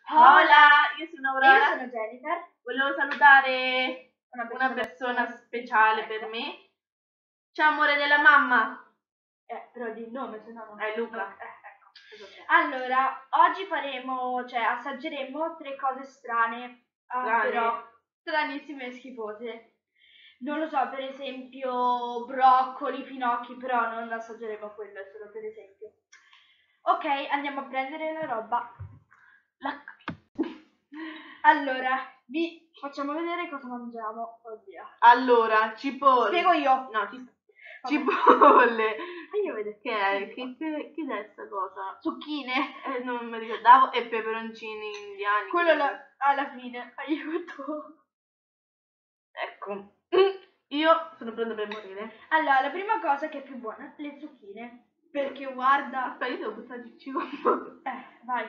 Hola, io sono Aurora. Io sono Jennifer. Volevo salutare una persona speciale per me. Ciao amore della mamma. Però di nome, se no non È Luca. Ecco. Allora, oggi assaggeremo 3 cose strane, però stranissime e schifose. Non lo so, per esempio broccoli, finocchi, però non assaggeremo quello, è solo per esempio. Ok, andiamo a prendere la roba. Allora, vi facciamo vedere cosa mangiamo. Oddio. Allora, cipolle. Spiego io. No, cipolle. Io vedo Che è? Che è sta cosa? Zucchine. Non mi ricordavo. E peperoncini indiani. Quello alla fine. Aiuto. Ecco. Io sono pronta per morire. Allora, la prima cosa che è più buona, le zucchine. Perché guarda. Aspetta, io devo buttare il cibo. Vai.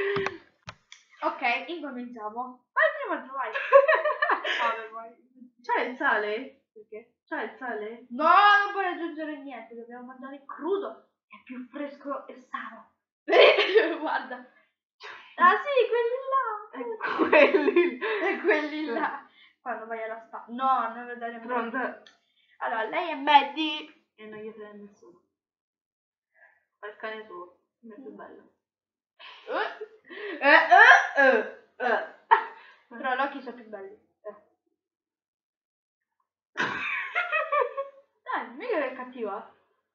Ok, incominciamo. Vai prima tu, vai. Vabbè, vai. C'è il sale? Perché? C'è il sale? No, non puoi aggiungere niente, dobbiamo mangiare crudo. È più fresco e sano. Guarda. Ah sì, quelli là. E quelli là. Quando vai alla spalla. No, non lo dare Pronta? Allora, lei è Maddie. E non gli frega nessuno. Fa il cane suo. È più bello. Però l'occhi sono più belli. Dai, mica è cattiva.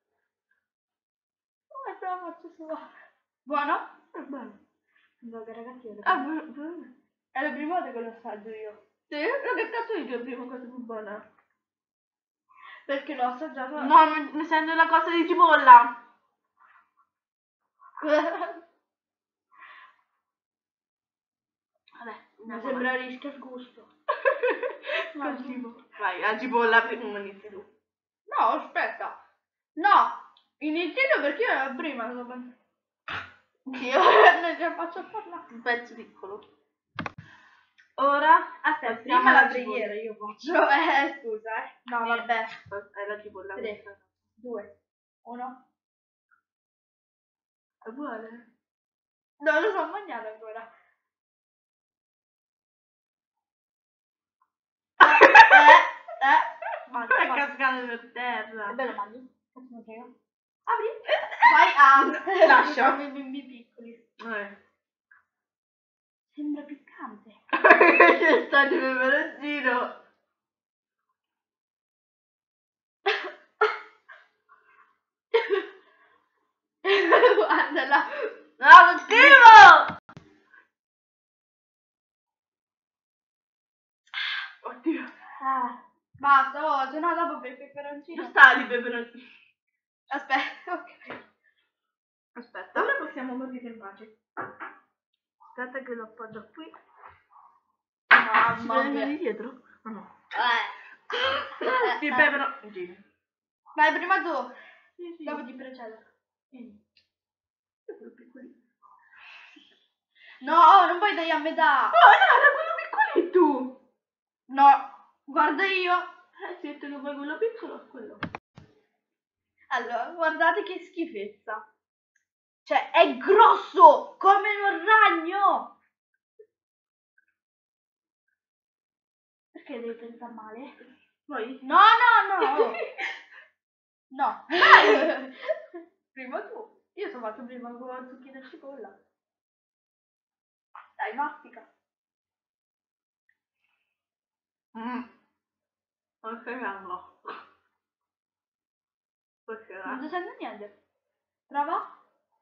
Come te la faccio sua? Buono? È bello. No, che ragazzi, Buono. è la prima volta che lo assaggio io. Sì? Ma che cazzo dici la prima cosa più buona? Perché l'ho assaggiato. No, mi sento una cosa di cipolla. Vabbè, mi sembra rischio il gusto. No, schifo. Vai, la cipolla prima inizi tu. No, aspetta. No, inizi tu perché io ero prima. Io non ce la faccio parlare. Un pezzo piccolo. Ora aspetta, prima la preghiera io faccio. Scusa, No, vabbè. È la cipolla. 3, 2, 1. È buona? Non lo so mangiare ancora. Sta cascando per terra. È bello, mangi. Facciamo prego. Apri. Vai a. Lascia. Bimbi piccoli. Sembra piccante. Che sta di peperoncino. Guardala. No, schifo! Oddio. Basta, se no dopo per il peperoncino. Non sta di peperoncino. Aspetta, ok. Aspetta. Ora possiamo morire in pace. Aspetta che lo appoggio qui. Mamma mia. Di dietro? No. Il peperoncino. Vai prima tu. Sì. Dopo ti precedo. No, non puoi dare a metà. Oh no, era quello piccoletto. No, guarda io. Se te lo vuoi quello piccolo, quello. Allora, guardate che schifezza. Cioè, è grosso come un ragno. Perché devi pensare male? Poi? No. No. Prima tu. Io sono fatto prima con la zucchina e cipolla. Dai, mastica. Non spiegando. Non ti sento niente. Prova.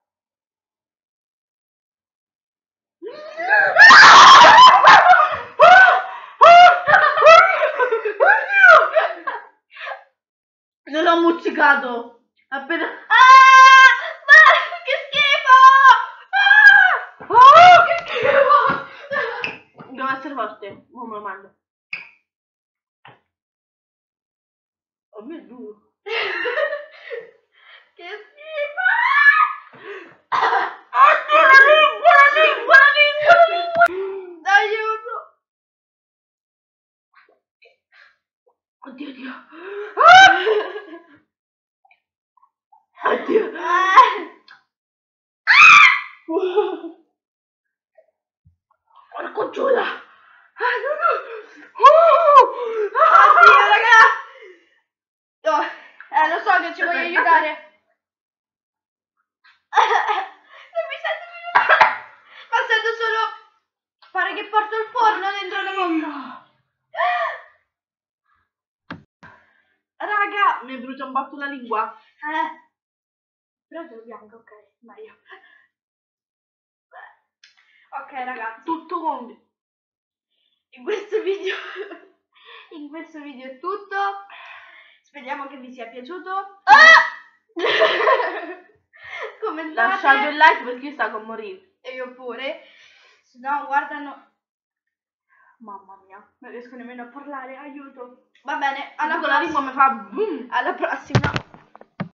Non l'ho muzzicato. Appena. Ma che schifo! Che schifo! Deve essere forte. Ora me lo mando. Oh mio Dio. Che schifo! Oddio, la lingua! Aiuto! Oddio. Oddio. porco Giuda. Oddio, raga. Oh, lo so che ci voglio aiutare. Non mi sento più. Ma sento solo. Pare che porto il forno dentro la bocca. Raga, Mi brucia un botto la lingua. però è bianco, ok, meglio. Ok ragazzi, Tutto gonfio. in questo video è tutto. Speriamo che vi sia piaciuto. Commentate. Lasciate un like perché io sto con morire. E io pure. Se no guardano. Mamma mia, non riesco nemmeno a parlare, aiuto. Va bene, alla Con la lingua prossima. mi fa boom. Alla prossima.